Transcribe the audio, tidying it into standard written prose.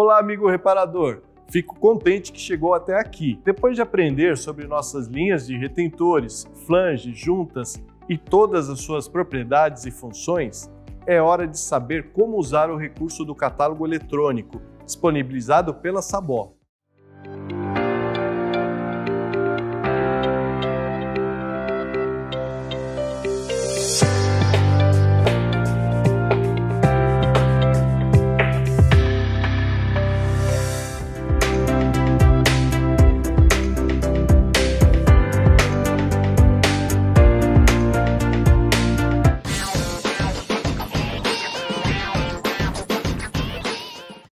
Olá, amigo reparador! Fico contente que chegou até aqui. Depois de aprender sobre nossas linhas de retentores, flanges, juntas e todas as suas propriedades e funções, é hora de saber como usar o recurso do catálogo eletrônico, disponibilizado pela Sabó.